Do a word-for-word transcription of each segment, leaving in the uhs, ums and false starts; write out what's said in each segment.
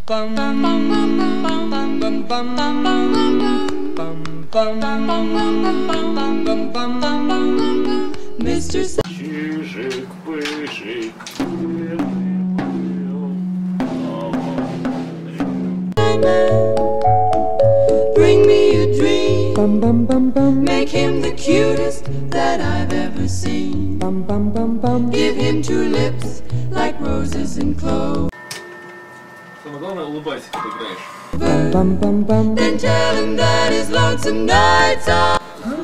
bum bum bum bum bum bum bum bum bum bum bum. Mister Чижик, пыжик. Bring me a dream. Bum bum bum bum. Make him the cutest that I've ever seen. Bum bum bum bum. Give him two lips like roses and cloves. Самое главное, улыбайся, когда играешь. Bum bum bum. Then tell him that his lonesome nights are.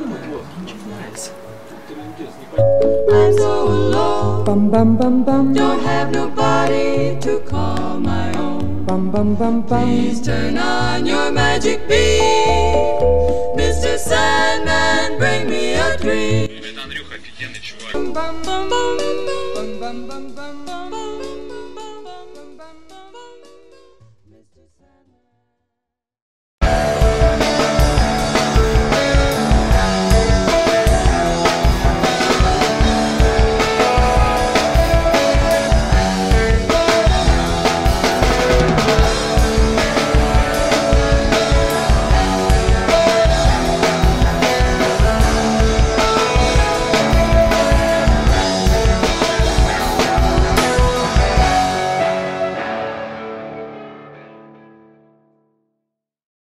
I'm so alone. Bum bum bum bum. Don't have nobody to call my own. Bum bum bum bum. Please turn on your magic beam, Mister Sandman, bring me a dream. Это Андрюха, офигенный чувак. Bum bum bum.